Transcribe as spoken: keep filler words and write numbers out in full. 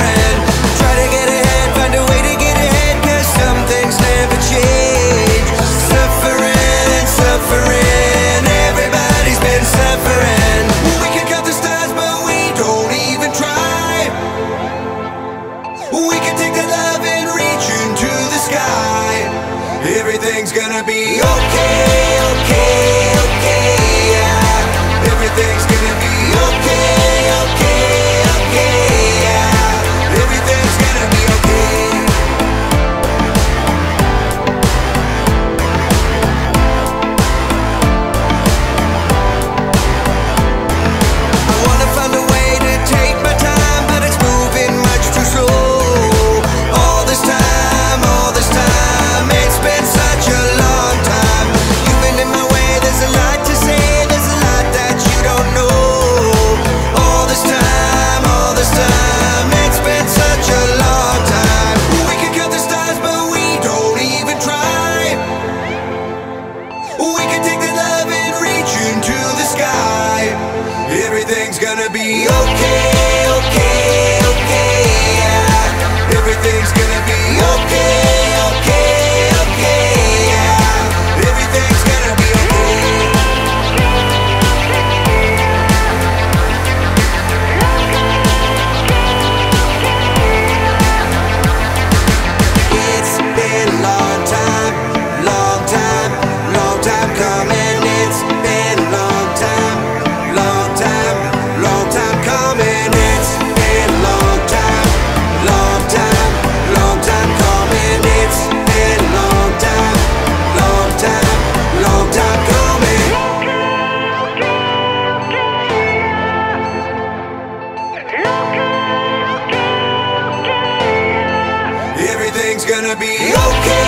suffering. Try to get ahead, find a way to get ahead, cause some things never change. Suffering, suffering, everybody's been suffering. We can count the stars but we don't even try. We can take the love and reach into the sky. Everything's gonna be okay, okay, okay, yeah. Everything's gonna be okay, okay, okay, yeah. Everything's gonna be okay. I wanna find a way to take my time, but it's moving much too slow. All this time, all this time, it's been such a long time. You've been in my way, there's a lot to say, there's a lot that you don't know. All this time, all this time, it's been such a long time. We can count the stars but we don't even try. We can take the love and reach into the sky. Everything's gonna be okay, okay, okay, yeah. Everything's gonna be okay, okay, okay, yeah. Everything's gonna be okay. It's been a long time, long time, long time coming. It's been a long time, long time, long time coming. It's been a long time, long time, long time coming. It's been a long time, long time, long time coming. Everything's gonna be okay.